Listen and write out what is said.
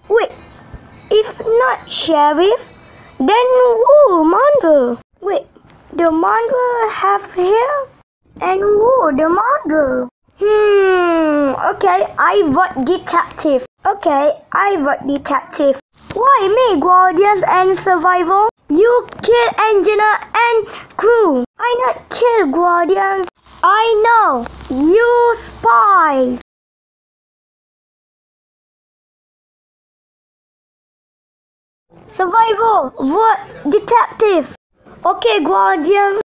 Wait, if not sheriff, then who mongrel? Wait, the mongrel have hair? And who the mongrel? Okay, I vote detective. Why me, guardians and survival? You kill engineer and crew. I not kill guardians. I know, you spy. Survival, vote detective. Okay, guardian.